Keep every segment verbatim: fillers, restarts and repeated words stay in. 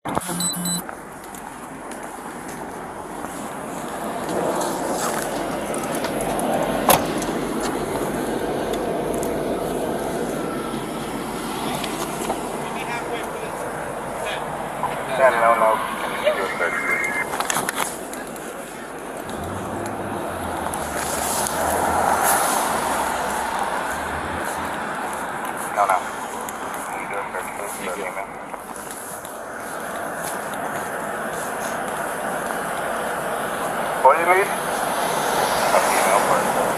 No, no, can you do a search? No, no. Can you do a search, please? Thank you. What do you need? A female person.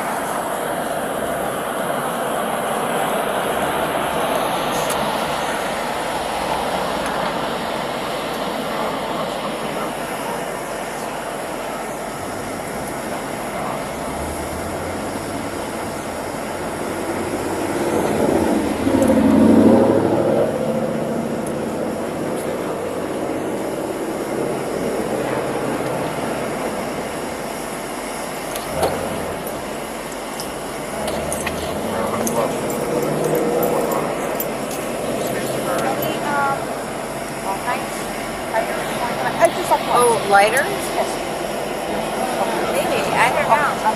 Oh, lighters? Yes. Maybe. I don't know.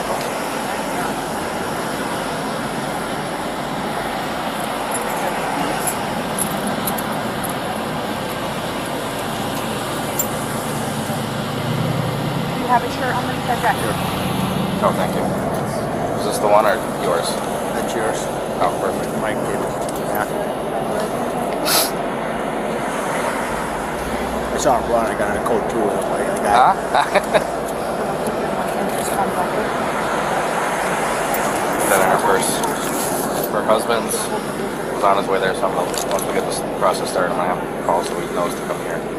Do you have a shirt underneath that jacket? Oh, thank you. Is this the one or yours? That's yours. Oh, perfect. Mike gave it. Yeah. It's on run. I got in a coat too. I got Huh? Then her first, her husband's was on his way there, so I'm gonna, once we get this process started, I'm gonna have him call so he knows to come here.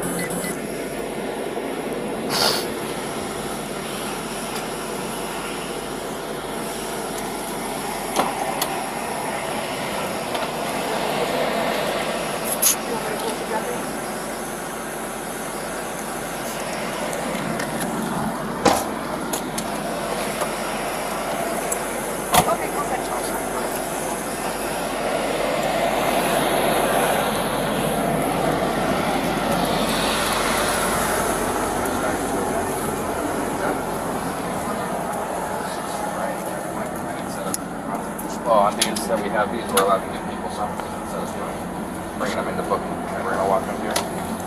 Well, on these that we have, these we're allowed to give people some instead of doing, bringing them into booking. And we're gonna walk them here.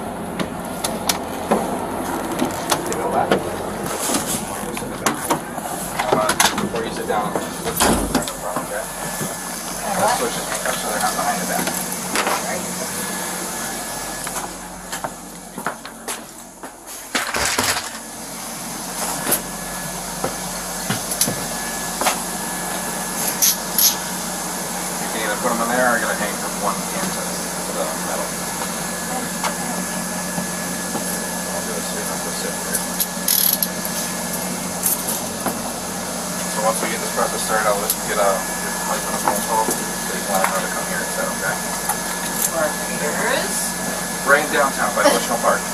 Give it a lap. Uh, before you sit down, I'm gonna put them in the front, okay? Let's switch it so they're not behind the back. Put them in there, or I'm going to hang from one end to, to the metal. I'll do it so you don't have to sit here. So once we get this process started, I'll just get a pipe and a phone call so you can let them know to come here instead, okay? Markers. Right downtown by Bushnell Park.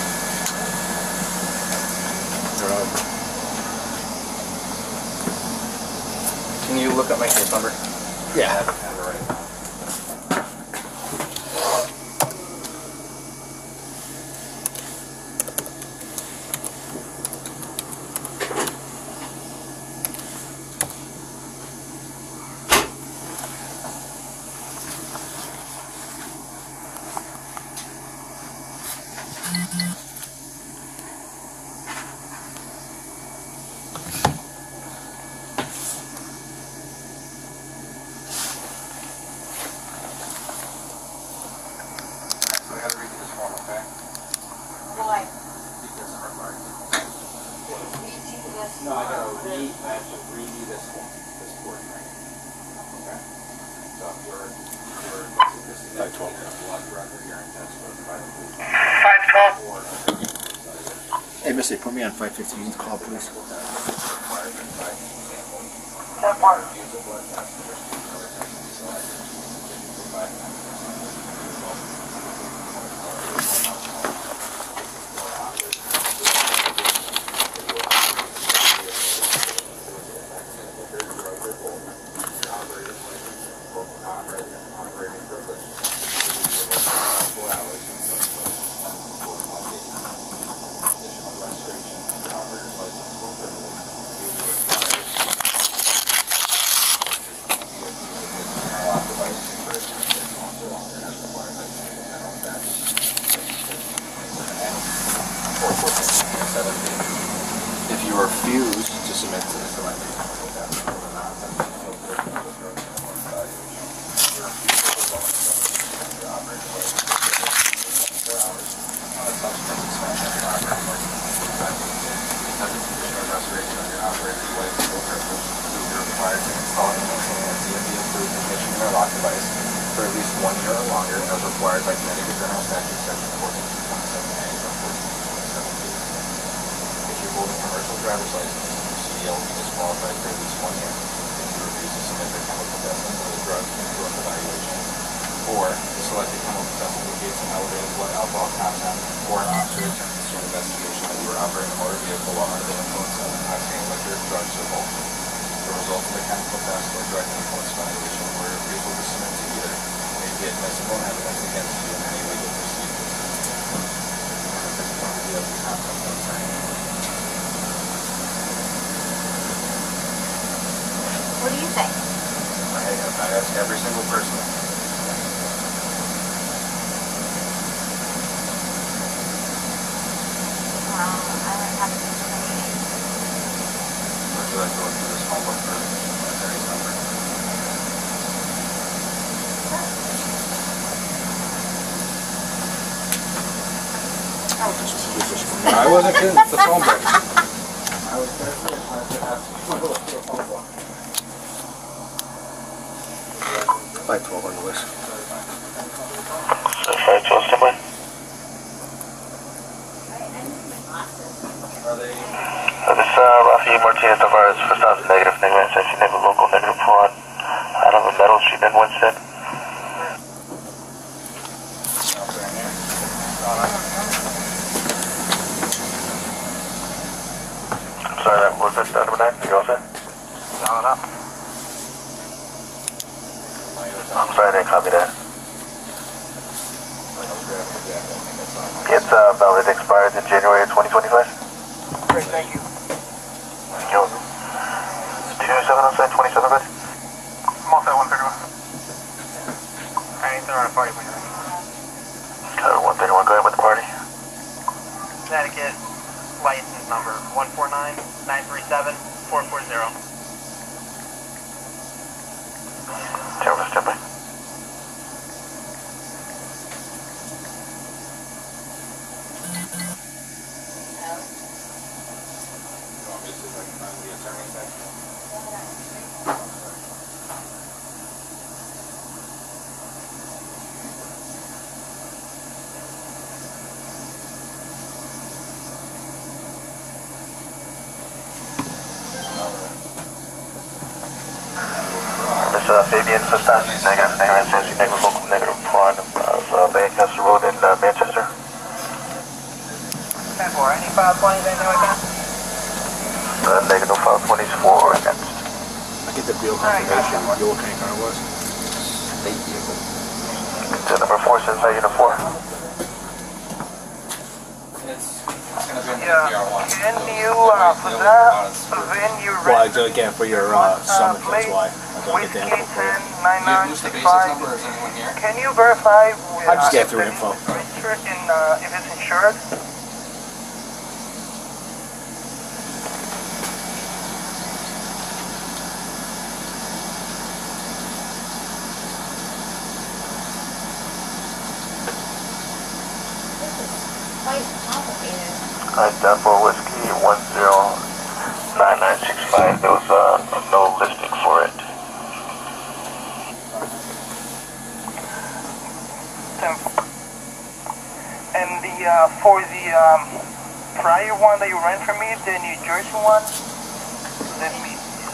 Can you look up my case number? Yeah. No, I gotta read, I have to read you this one, this portion right here. Okay? So we're, we're, this is five twelve. Blood record here and test for five twelve. Hey, Missy, put me on five fifteen call, please. That part. four fifteen and seventeen. If you refuse to submit to the selected chemical test, or not, then you feel free to withdraw the performance evaluation. Your refusal will result in your operating way four hours on a subsequent suspension of your operating way for five days. Because of condition of restoration of your operating way for purpose, you are required to install and maintain a C M V approved ignition or lock device for at least one year or longer, as required by Connecticut General Statute Section fourteen twenty-seven A or fourteen twenty-seven B. If you hold a commercial driver's license, your C D L will be disqualified for at least one year if you refuse to submit the chemical testing or the drug influence evaluation, or the selected chemical test indicates an elevated blood alcohol content, or an officer attempts to investigation that you were operating a motor vehicle while under the influence of intoxicating liquor, drugs, or both. The result of the chemical test or drug influence evaluation or your refusal to submit to either may be admissible in evidence against you in any legal proceedings. And at this point, we have the concept of attorney. What do you think? I, I ask every single person. Um, I don't have to say. Would you like to look through this homework for my attorney's number? I wasn't kidding. It's the phone book. I was careful. I was going to ask you to look through a phone book. five twelve on the list. five twelve, somewhere. Are they? Uh, this uh, Rafi Martinez Tavares for stops negative negative says she never local negative fraud out of a metal street in Winston. I'm sorry, that was it, uh, number nine? You all set? No, no. I'm sorry, I didn't copy that. It's uh, valid expires in January of twenty twenty-five. Great, thank you. Yo, two seven oh seven twenty-seven, good? I'm off at one thirty-one. I ain't throwing a party when you're ready. Code one thirty-one, go ahead with the party. Connecticut license number one four nine nine three seven four four zero. Terrible, step by. Uh, Fabian Sostas, negative, negative, negative, negative, local, negative, prawn of uh, Lancaster Road in uh, Manchester. ten four, any five twenty anything like that? Uh, negative five twenty is for or against. I get the bill confirmation. You what kind of car it was? State vehicle. To number four says uh, unit four. It's, it's going to be in the Yeah. P R one. Can you, uh, for that, when you Well, I rent do again for your uh, summons, that's why. I don't get the Whiskey info for ten it. nine Do you nine use the six basic five, number or is anyone here? can you verify uh, I just get if through it's info. registered in, uh, if it's insured? Quite complicated. Alright, down for whiskey one zero nine nine six five. There was uh, no listing for it. ten four. And the, uh, for the, um, prior one that you rent from me, the New Jersey one, let me,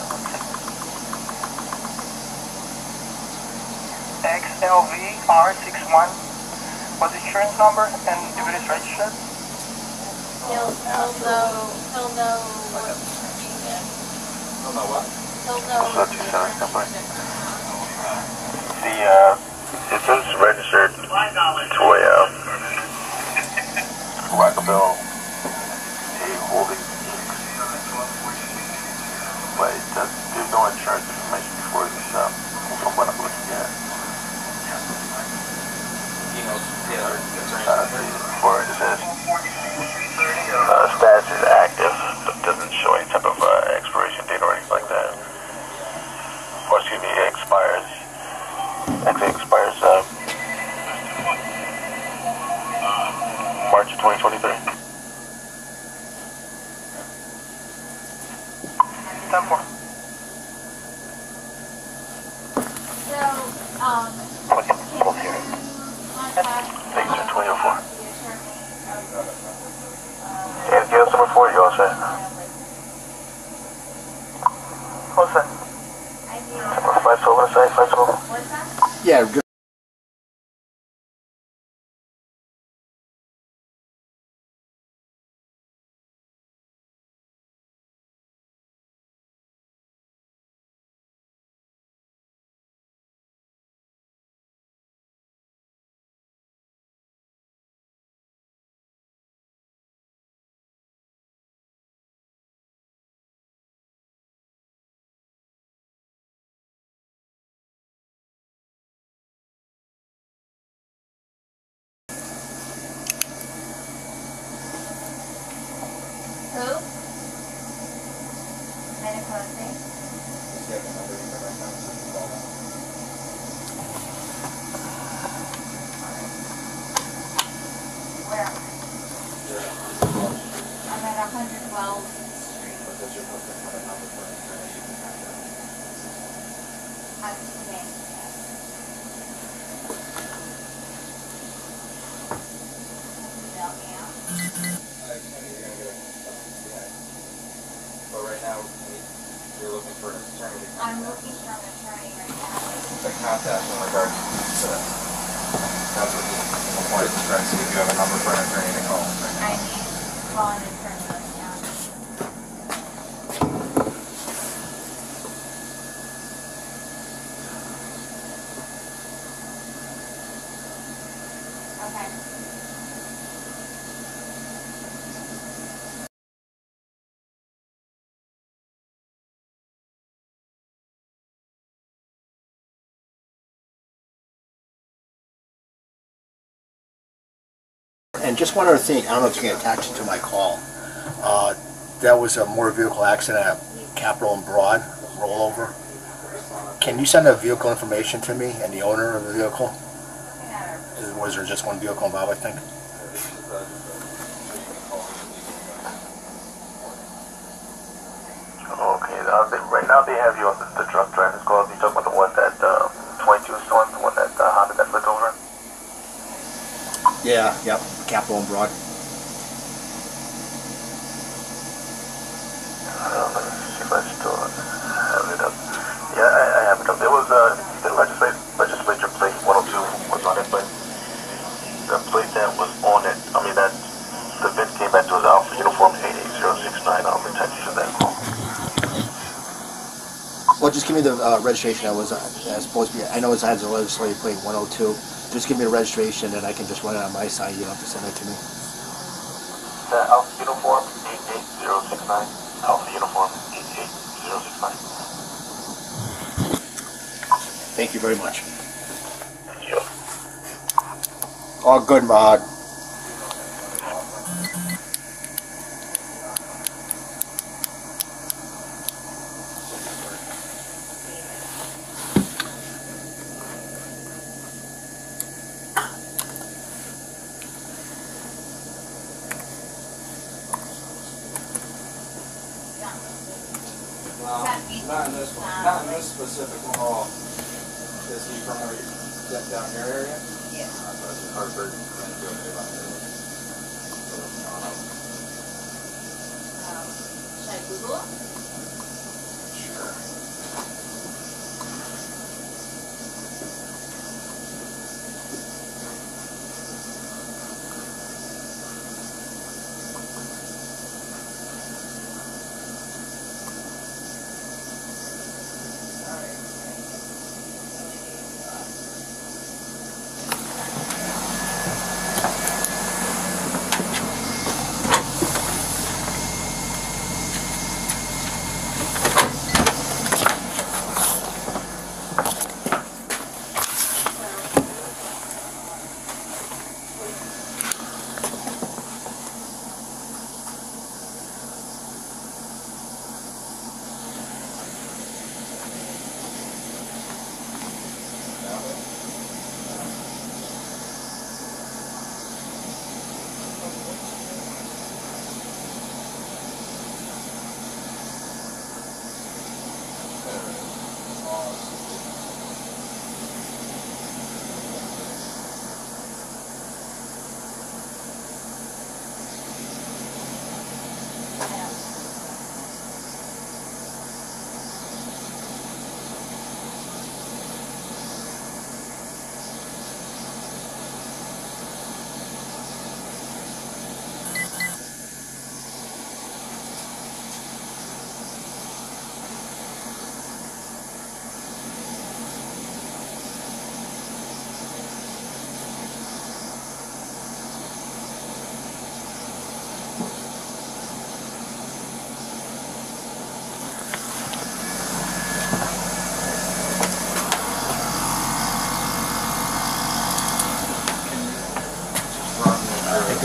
X L V R sixty-one, what's the insurance number and if it is registered? He'll, he'll know, he'll know what he did. Don't know what. He'll know. So two seven, stand by. The, uh, it says registered to a, uh, Wackabill, a holding, but it does, there's no insurance information for this, um, from what I'm looking at. He knows, yeah, it's Uh, for it says March of twenty twenty-three. ten four. So, um, Okay, both here. contact Thanks, sir. twenty oh four. the attorney. And Gail number four, you all set? What's that? I need, Number five twelve on the side, five twelve. what's that? Yeah, good. Who? Medical thing? Where? I'm at one hundred twelve Street. I'm today. Email me out. But right now, you're looking for an attorney to I'm looking for an attorney right now. to contact in regards to that. That's what the point is, trying to see if you have a number for an attorney to call. I need to call an attorney right now. Okay. And just one other thing, I don't know if you can attach it to my call. Uh, that was a motor vehicle accident at Capitol and Broad, rollover. Can you send the vehicle information to me and the owner of the vehicle? Was there just one vehicle involved, I think? Okay, uh, they, right now they have you on the, the drunk driver's call. You talking about the one that uh, twenty-two is on, the one that uh, Honda that flipped over? Yeah, yep, Capitol and Broad. Uh, let me see if I still have it up. Yeah, I, I have it up. There was uh, the legislature, legislature plate one oh two was on it, but the plate that was on it, I mean, that the V I N came back to his Alpha Uniform eight eight zero six nine. I'll attach you to that call. Well, just give me the uh, registration. I was uh, supposed to be, I know it has a legislative plate one oh two. Just give me the registration and I can just run it on my side. You don't have to send it to me. The Alpha Uniform eight eight zero six nine. Alpha Uniform eight eight zero six nine. Thank you very much. Sure. All good, Mahad. Um, not in this one, not in this specific call. Is he from where you, that down your area? Yeah. Uh, so it's Hartford, and then go to about there. Um, should I Google it? Sure.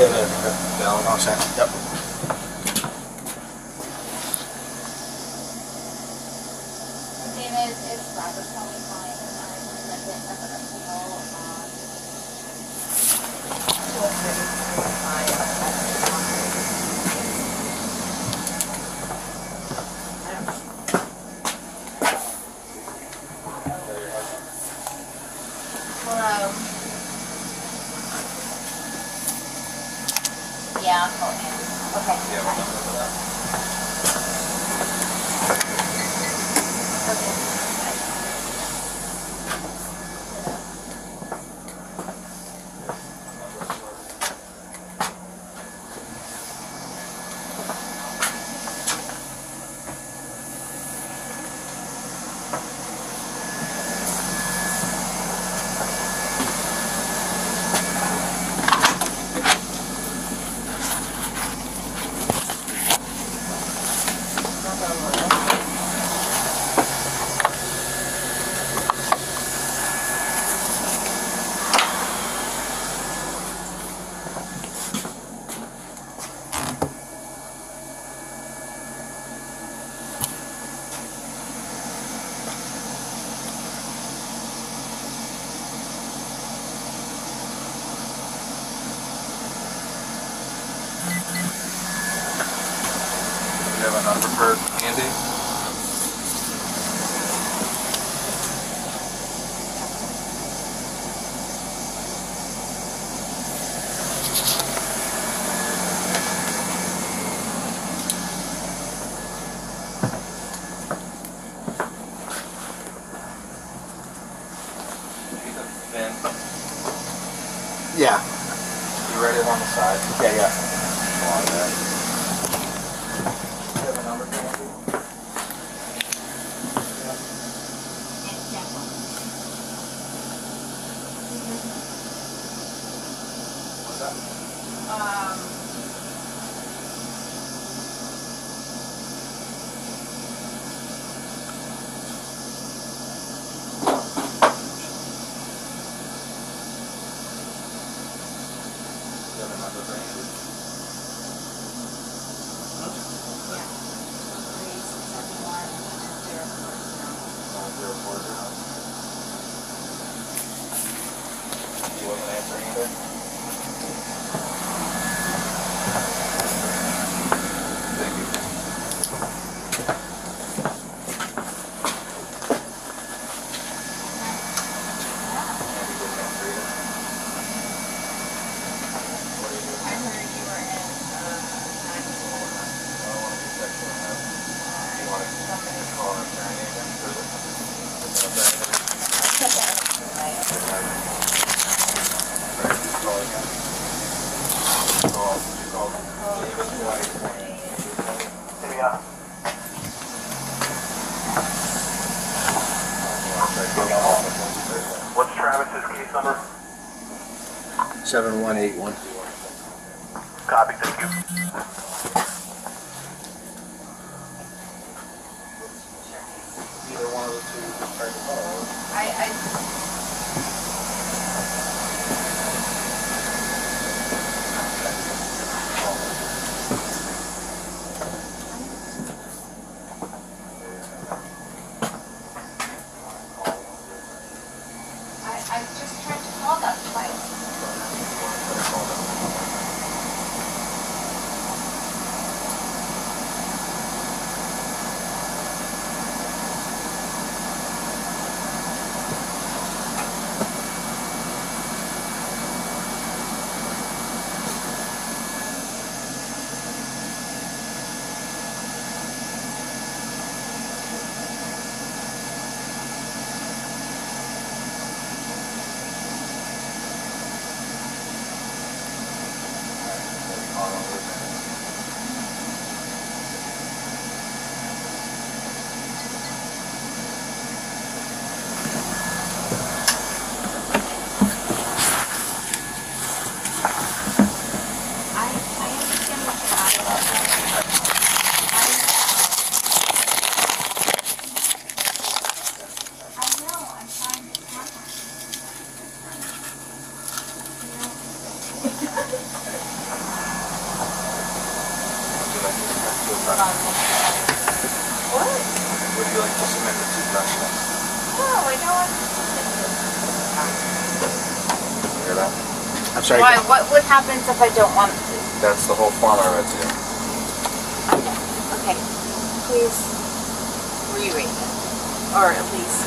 Yeah, yeah. Down. All set. Yep. David, it's Robert Comey calling. I'm presenting an appeal on two Hello. Yeah, I'll call him. Okay. Yeah, we'll look for that. Okay. Do you have a number for Andy? Vin, Yeah. you write it on the side. Yeah, yeah. On that. Do you have a number for Andy? What's that? Um, Do you have a number for Andy? yeah. Three, six, seven, one, zero, four, zero. Nine zero four zero. He wasn't answering either. Thank you. Andy didn't answer either. What do you do? I heard you were in, uh, nine four. I don't want to be sexual enough. Do you want to call an attorney again? Or is it- is it an attorney? Right, just call again. Call, did you call David twice? Here we are. What's Travis's case number? seven one eight one. Copy, thank you. Either one of the two just tried to call. I, I, I, I just tried to call them twice. hold on. What? Would you like to submit the two breath tests? No, I don't want to. Hear that? I'm sorry. Why? What, what happens if I don't want to? That's the whole form I read to you. Okay. Okay. Please reread it. Or at least.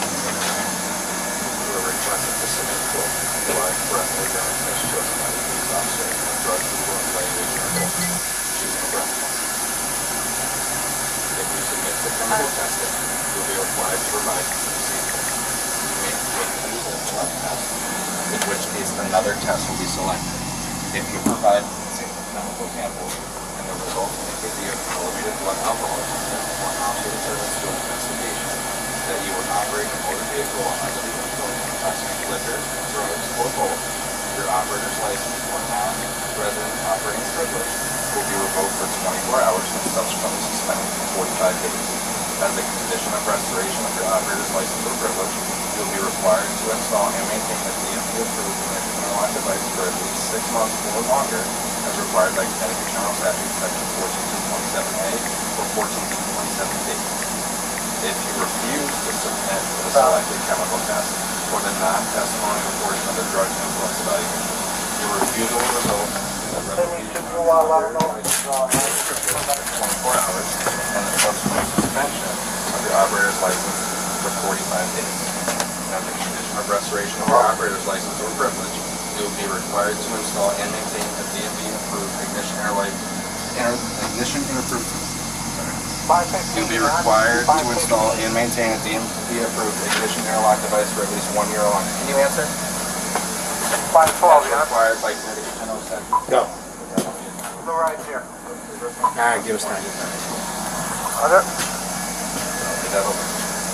You were requested to submit full D U I breath exam test to a somebody who's officer and drug legal evaluation report using a breath test. If you submit to chemical testing, you'll be required to provide procedure. You may refuse a blood test, in which case another test will be selected. If you provide chemical samples and the results indicate that you have elevated blood alcohol content or an officer determines through an investigation that you were operating a motor vehicle under the influence of intoxicating liquor, drugs, or both, your operator's license or non-resident operating privilege will be revoked for twenty-four hours and subsequently suspended for forty-five days. As a condition of restoration of your operator's license or privilege, you will be required to install and maintain a D M V-approved ignition interlock device for at least six months or longer, as required by Connecticut General Statute Section fourteen two twenty-seven A or fourteen two twenty-seven B. If you refuse to submit to the selected chemical test or the non-testimonial portion of the drug influence evaluation, your refusal will result in the revocation of your operator's license for twenty-four hours and the subsequent suspension of your operator's license for forty-five days. As a condition of restoration of your operator's license or privilege, you will be required to install and maintain a D M V-approved ignition interlock ignition approved. You'll be required to install and maintain a D M V-approved ignition interlock device for at least one year or longer. Can you answer? five twelve, That's yeah? required by Connecticut General Statute. Go. The right here. All right, give us time. Other? Is that over?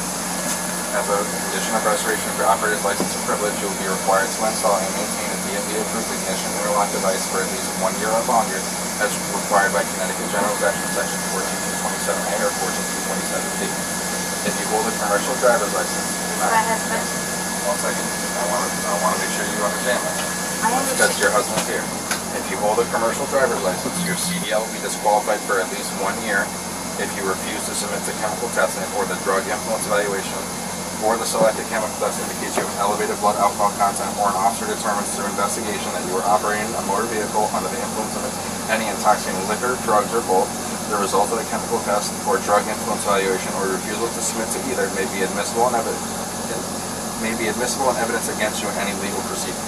As a condition of restoration of your operator's license and privilege, you will be required to install and maintain a D M V-approved ignition interlock device for at least one year or longer, as required by Connecticut General Statute Section fourteen two twenty-seven A or fourteen two twenty-seven B. If you hold a commercial driver's license, My husband. one second, I want to, I want to make sure you understand that. I Because understand. your husband's here. If you hold a commercial driver's license, your C D L will be disqualified for at least one year if you refuse to submit to chemical testing or the drug influence evaluation, or the selected chemical test indicates you have elevated blood alcohol content, or an officer determines through investigation that you are operating a motor vehicle under the influence of any intoxicating liquor, drugs, or both. The result of the chemical test or drug influence evaluation or refusal to submit to either may be admissible in evidence may be admissible in evidence against you in any legal proceedings.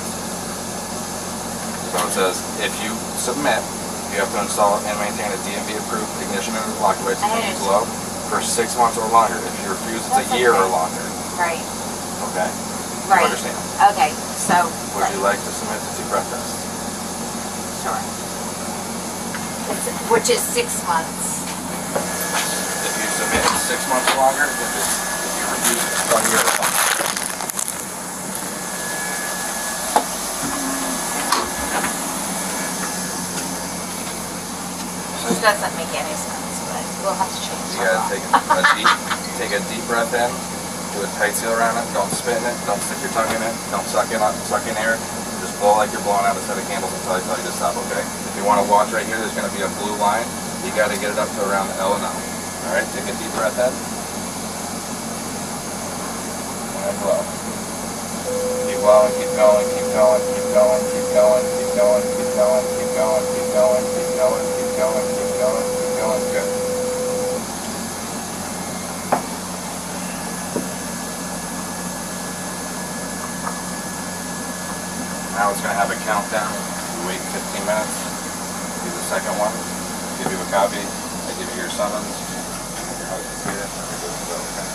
So it says, if you submit, you have to install and maintain a D M V-approved ignition interlock device below for six months or longer. If you refuse, it's That's a year okay. or longer. Right. Okay? Right. You understand? Okay, so. Would you like to submit the two breath tests? Sure. It's, which is six months. If you submit it's six months or longer, if, it's, if you refuse, it's one year or longer. Which doesn't make any sense, but we'll have to change You the gotta law. take a deep, take a deep breath in, do a tight seal around it, don't spit in it, don't stick your tongue in it, don't suck in, suck in air, just blow like you're blowing out a set of candles until I tell you to stop, okay? If you wanna watch right here, there's gonna be a blue line, you gotta get it up to around the L and L. Alright, take a deep breath in. And blow. Keep blowing, keep going, keep going, keep going, keep going, keep going, keep going, keep going, keep going, keep going, keep going, keep going, keep going, good. Now it's going to have a countdown. You wait fifteen minutes. Do the second one. Give you a copy. I give you your summons. Your husband's here. You're good to go, okay?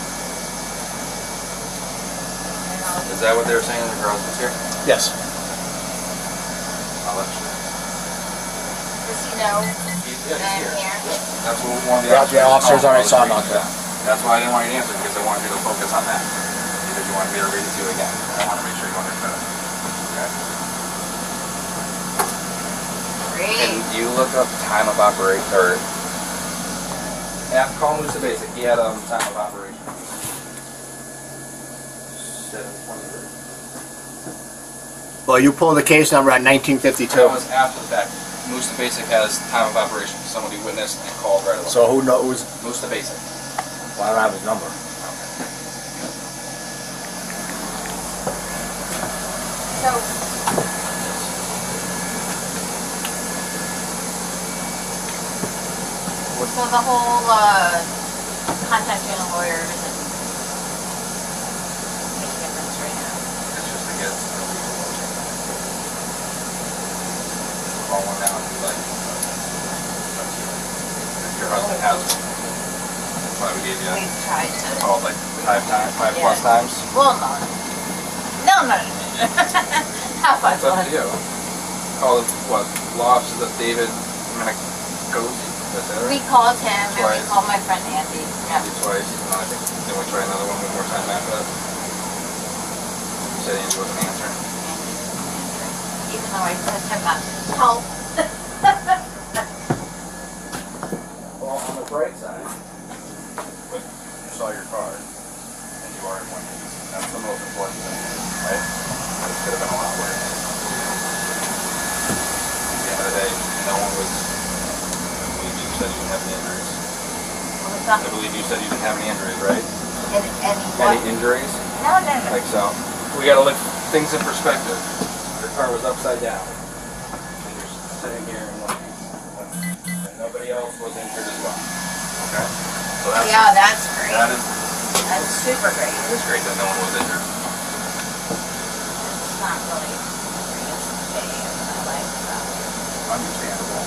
Is that what they were saying? Your husband's here? Yes. I'll let you. Does he know He's, yeah, that he's I'm here. here? That's what one of the Yeah, officers. the officers called. already I was saw reading about it that. down. That's why I didn't want you to answer, because I wanted you to focus on that. Because you wanted me to read it to you again. I want to make sure you understood it. Okay? Great. Can you look up time of operation, or yeah, call him just a basic. He had um time of operation. seven twenty-three. Well, you pulled the case number at nineteen fifty-two. That was after the fact. Moose the Basic has time of operation. Somebody witnessed and called right away. So who knows? Moose the Basic. Well, I don't have his number. So, so the whole uh, contacting a lawyer doesn't make a difference right now. It's just to get a legal motion. Call one down and be like, if your husband has one. That's why we gave you We've tried to. called like five times, five Yeah. plus times. Well, no. No, no, no. How fun. It's up to you. Call it, what, law offices of David Domenicosi. That's it, We right? called him and we Twice. called my friend Andy. Yeah. Andy twice, and then I think, then we try another one one more time after that. You said Andy wasn't answering. Even though I said to him, uh, help. Well, on the bright side, but you saw your car, and you are in one piece. That's the most important thing, right? This could have been a lot worse. At the end of the day, no one was, I believe you said you didn't have any injuries. What was I that? believe you said you didn't have any injuries, right? Any, any what? Any injuries? No, no, no. Like so. We gotta look things in perspective. Your car was upside down. And you're sitting here in one piece. And nobody else was injured as well. Okay? So that's, Yeah, that's great. that is, That's super great. it is great that no one was injured. It's not really the greatest day of my life, so. Understandable.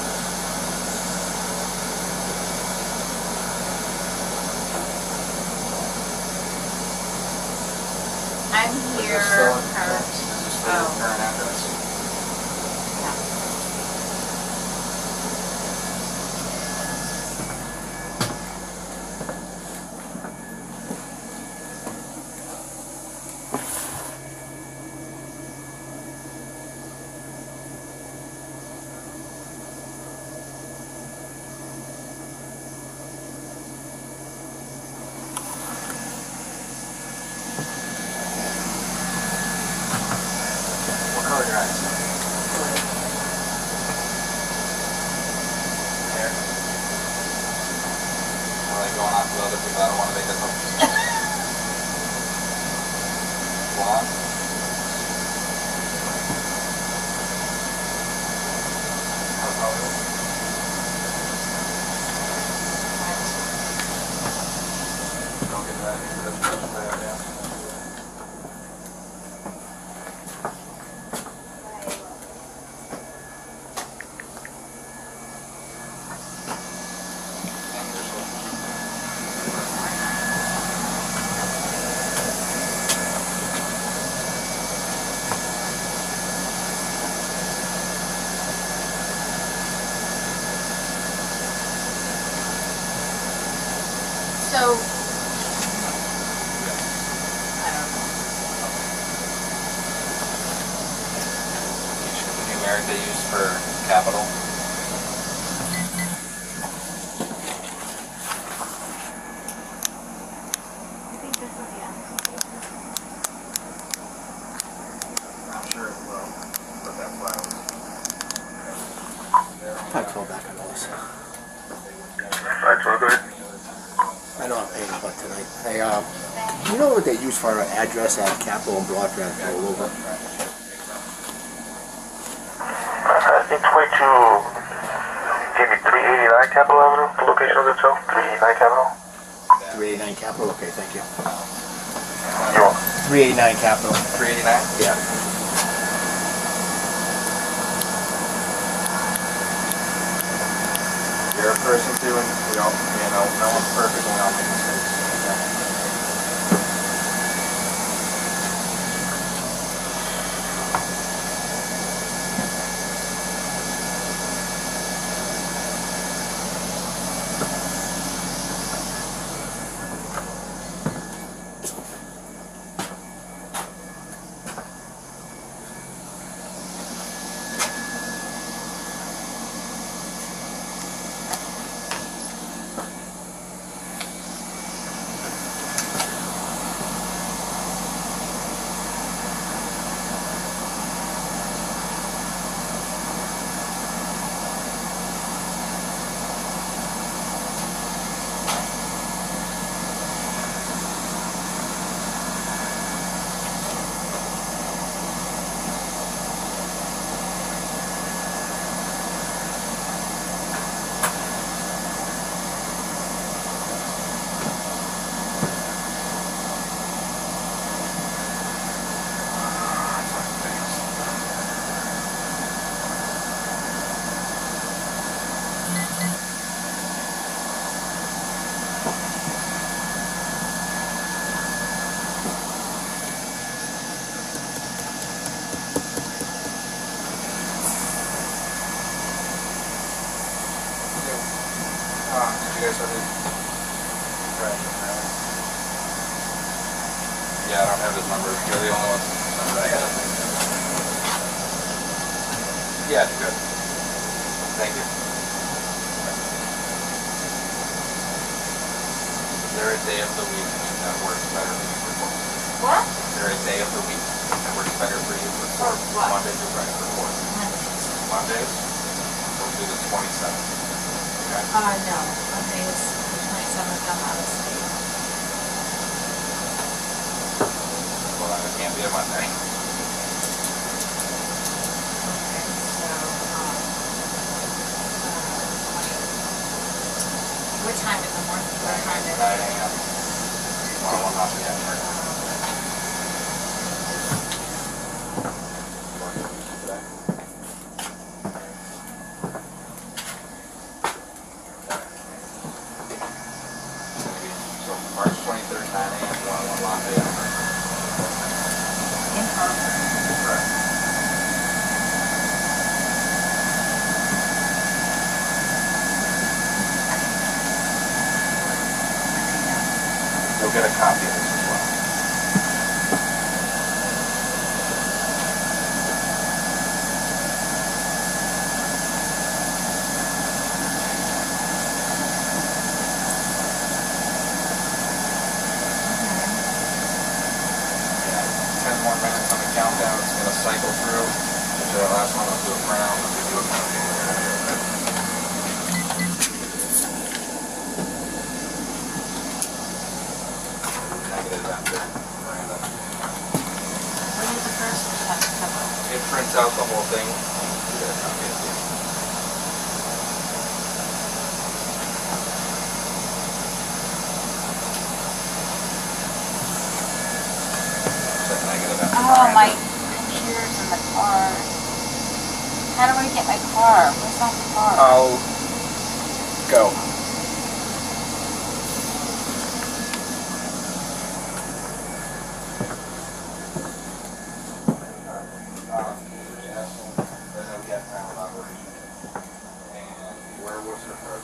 I'm Is here, this still, her. is this still your Oh. current address? Yeah. What color are your eyes? Hair? I like going off with other people. I don't want to make assumptions. Blonde? How tall are you? Don't get that. That's the question I have, yeah. And your social. So, I don't know. Numeric they use for capital. I think this is the end. I'm sure it will, but that's why I was. I call back on those. Alright, so good. I know I'm paying a buck tonight. Hey, um, do you know what they use for an address at Capitol and Broad for that rollover? I think way to give me three eighty-nine Capitol Avenue, the location of the hotel, three eighty-nine Capitol. three eighty-nine Capitol? Okay, thank you. You're welcome. three eighty-nine Capitol. three eighty-nine? Yeah. You're a person too, and we all, you know, no one's perfect and we all make mistakes. you guys have his? Right. Yeah, I don't have his number. You're the only one number I have. Yeah, good. Thank you. Is there a day of the week that works better for you for court? What? Is there a day of the week that works better for you for court? For what? Monday to Friday for court. Mondays. Mondays? We'll do the twenty-seventh. Okay? Uh, no. Mondays, the twenty-seventh, I'm out of state. Well, it can't be a Monday. Okay, so, um, uh, twenty. What time in the morning? What time is it? nine A M One one half the hour. So March twenty-third, nine A M one one half the hour. In person. Correct. You'll get a copy of this as well. Yeah, ten more minutes on the countdown. It's going to cycle through. Which our last one, I'll do a round. I'll give you a copy. Negative after. Miranda. When is the first one have to come up? It prints out the whole thing. You get a copy of it. Check negative after. Oh, my Miranda. computer's in the car. How do I get my car? Where's my car? I'll go. Where was her car?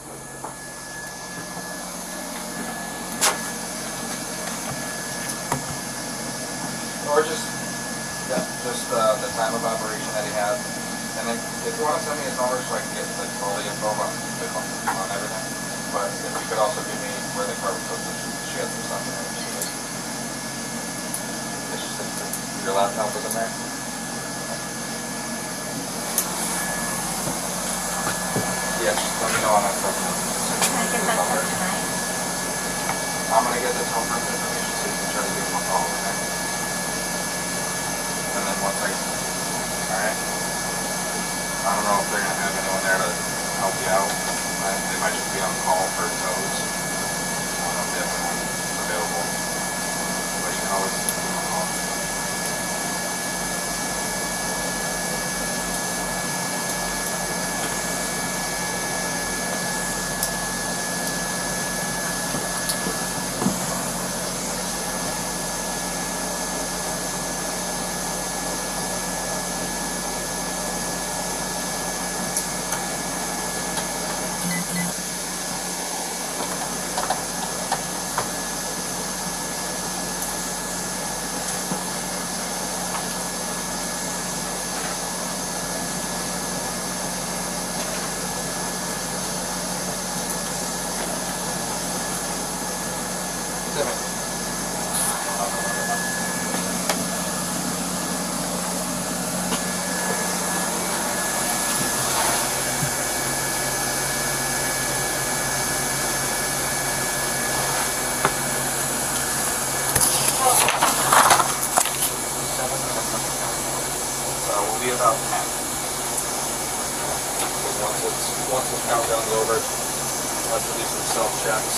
Or just, yeah, just uh, the time of operation that he had. And then if you want to send me his number so I can get like all the info on, on everything. But if you could also give me where the car was supposed to shoot, she had some stuff in there. She was, it's just that your laptop was in there. Yeah, just let me know on that stuff. Can I get that done tonight? I'm gonna get the telephone information so you can try to give him a call, okay? And then once I, alright? I don't know if they're gonna have anyone there to help you out. I, they might just be on call for tows. I don't know if they have anyone available. But you can always give them a call. Be about ten. Once it's once the countdown's over, let's do some self checks.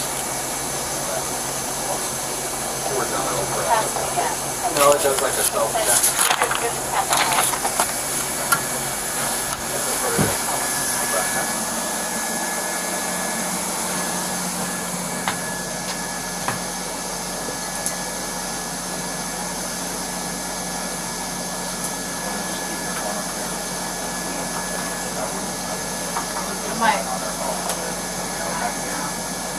Once we're done, it'll print. Pass me again. No, it does like a self check. It's good to pass me. On their phone.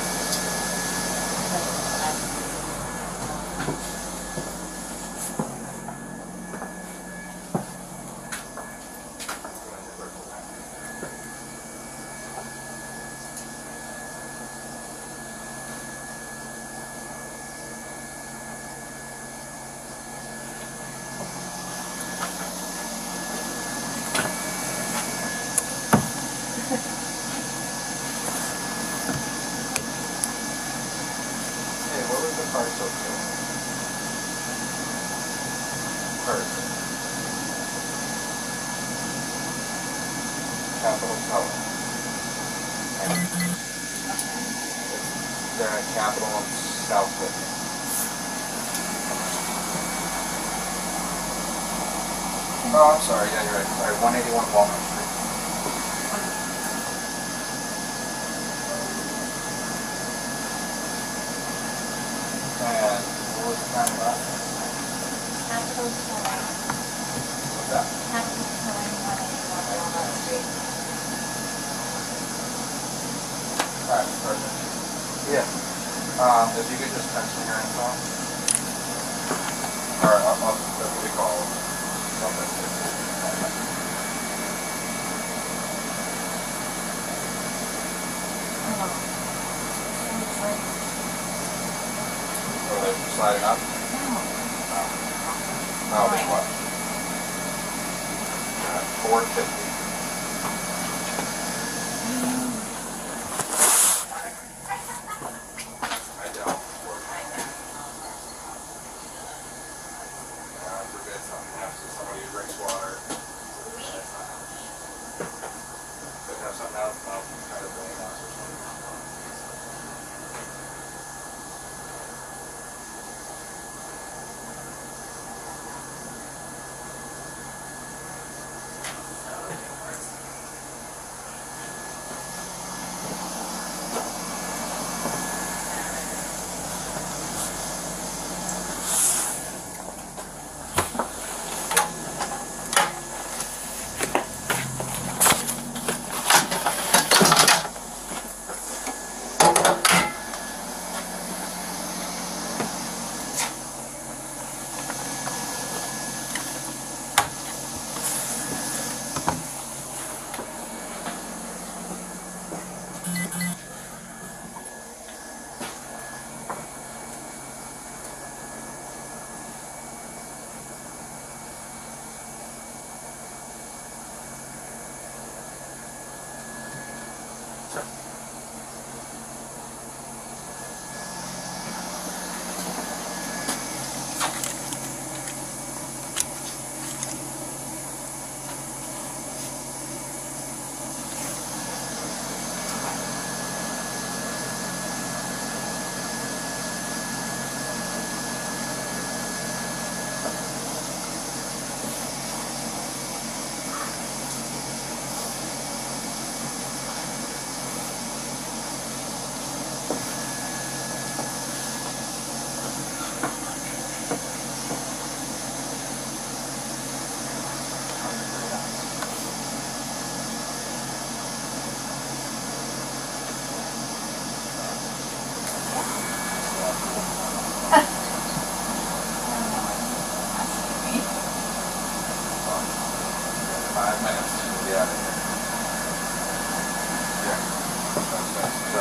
Heart's okay. Heart. Capital color. They're at Capital and Southwood. Oh, I'm sorry. Yeah, you're right. Sorry, one eighty-one Walnut Street. And what was the time of that? Capital Killing. What's that? Capital Killing, one eighty-one Walnut Street. Alright, perfect. Yeah. Um, if you could just text me your info. Alright, I'll, I'll, that's what we call it. Something. Oh. Are they sliding up? No. No, they what? four fifty. I don't. God forbid something happens to somebody who drinks water. Could have something else, I'll try to blame us or something. Five minutes to be out of here. Yeah. That's nice. So,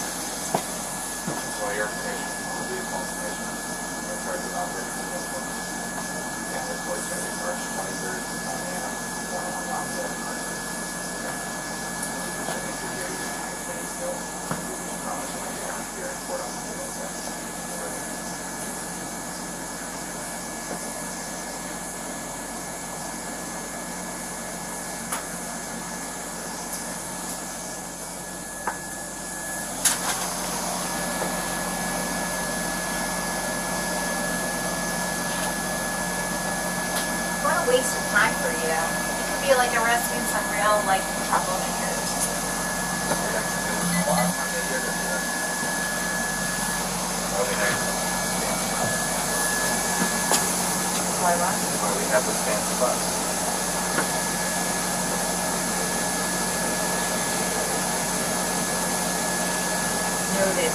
so your information, all the vehicle information, your charge of operating the vehicle. And the place going to be March twenty-third, nine A M one oh one Mount Road. Okay. You just need to get your things still. You just promise you're going to be here in Port on Monday, okay? What a waste of time for you. You could be like arresting some real like troublemakers. Why what? Why we have this fancy bus. Noted.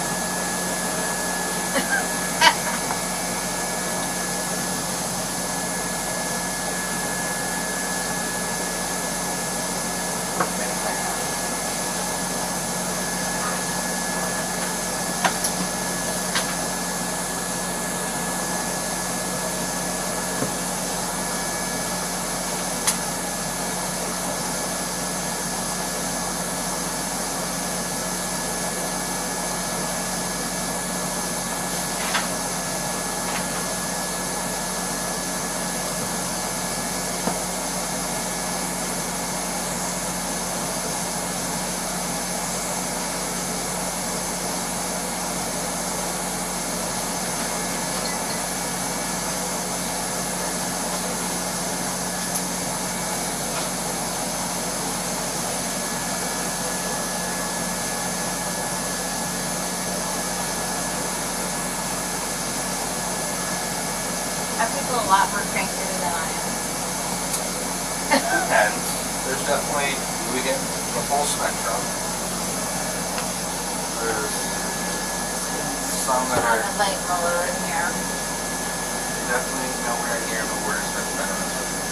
a lot more cranky than I am. Depends. There's definitely, we get the full spectrum. There's some that On are the light roller in here. definitely nowhere near the worst that's been in this.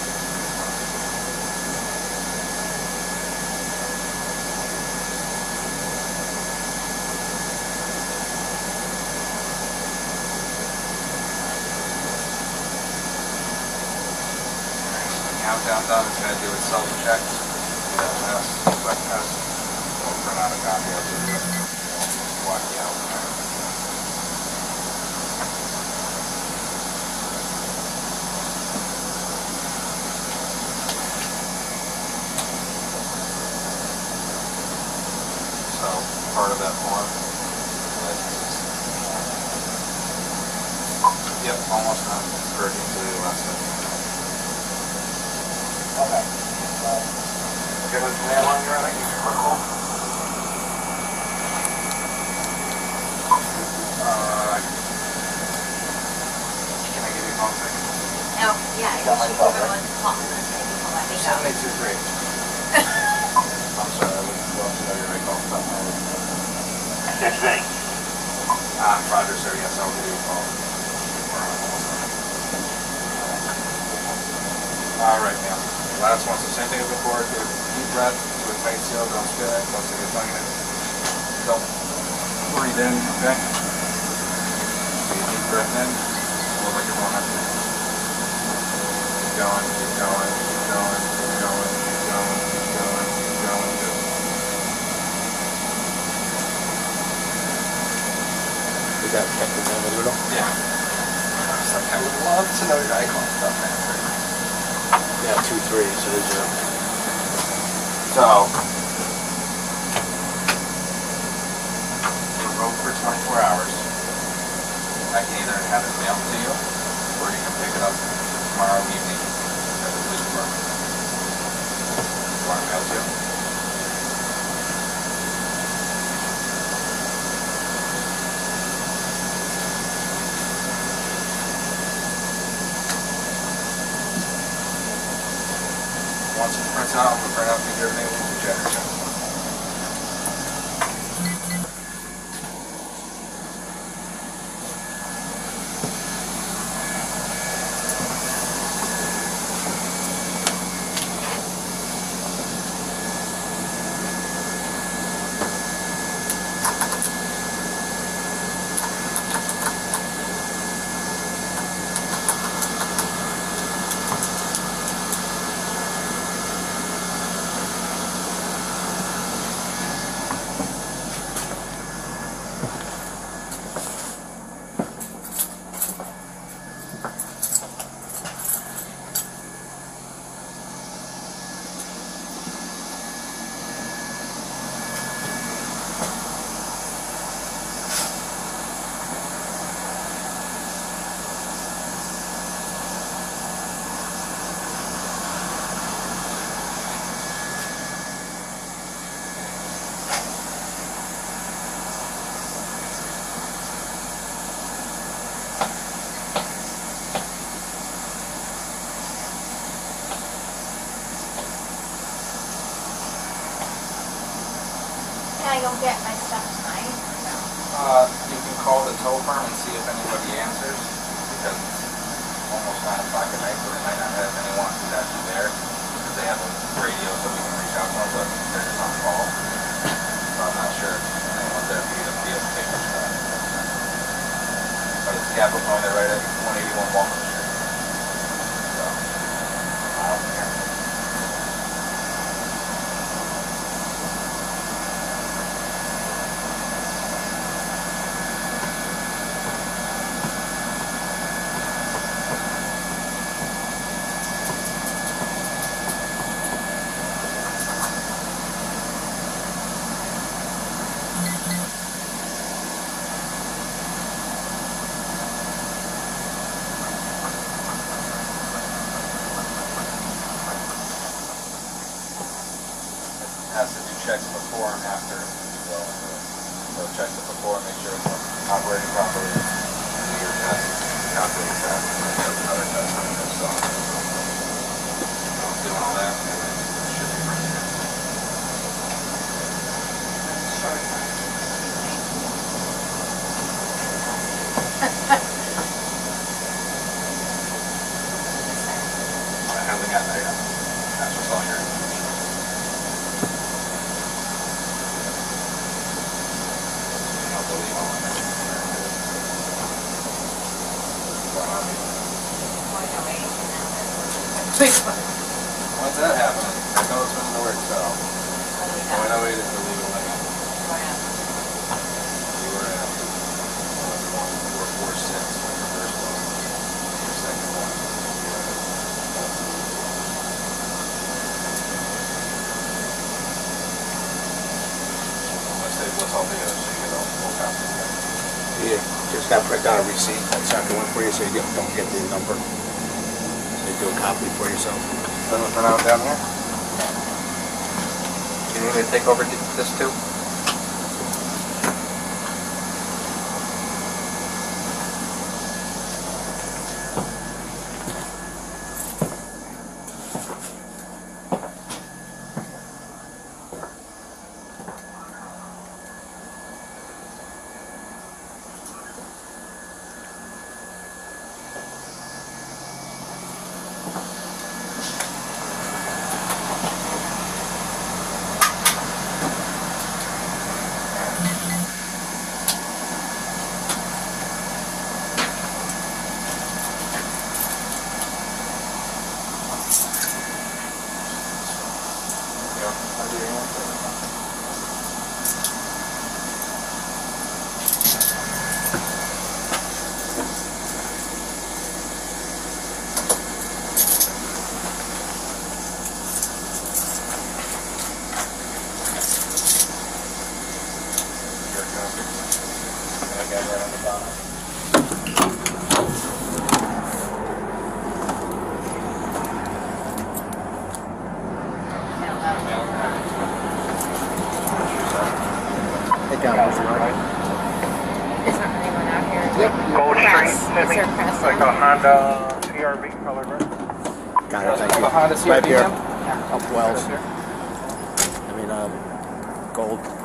Countdown done, it's going to do its self-check. Do that test, self test. We'll print out a copy of it. Walk you out there. So, part of that form. Yep, almost done. Working to the last one. Okay. Give us an airline you're on, I give you a quick call. Uh, can I give you a call second? Oh, yeah, I Got my usually phone, go right? and call and say people let me seven go. eight two three. I'm sorry, I wouldn't love to know your right call. Six eight. Ah, Roger, sir, yes, I'll give you a call. All right, ma'am. Last one, so same thing as before, do a deep breath, do a tight seal, don't spit it, don't stick your tongue in it. Don't breathe in, okay? Take a deep breath in, feel like you're going up. Keep going, keep going, keep going, keep going, keep going, keep going, keep going, good. Is that kept in the middle? Yeah. I would love to know your icon stuff, man. Yeah, two, three, so there's a... So, we're open for twenty-four hours. I can either have it mailed to you, or you can pick it up tomorrow evening at the police department. You want it mailed to you? Once it prints out, we'll print out the everything we can check. I don't get my stuff tonight, or no? Uh, you can call the tow firm and see if anybody answers, because it's almost nine o'clock at night, so they might not have anyone who's actually there, because they have a radio so we can reach out to them, but they're just on call. So I'm not sure if anyone's there for you to be able to take this stuff. But it's Capitol phone, they're right at one eighty-one Walnut Street. So, miles from here. Has to do checks before and after you go into it. So checks it before, make sure it's operating properly, do your test. calculates that, and then does another test on it, so. Doing all that, and then it should be pretty good. I haven't gotten there yet. That's what's all your information. You know, delete all of it. Once that happens, I know it's going to work, so. Point oh eight is the legal limit. You were at one four four six on your first one. Your second one. Let's say let's all together so you get all full copies of that. Yeah, just got to print out a receipt, that second one for you, so you get, don't get the number. So you do a copy for yourself. Doesn't print out down here? Can you even take over this too? Gold Street, Timmy. Like a Honda C R V color, right? Got it, thank you. A Honda C R V, right here, ma'am? up Wells. I mean, um, gold.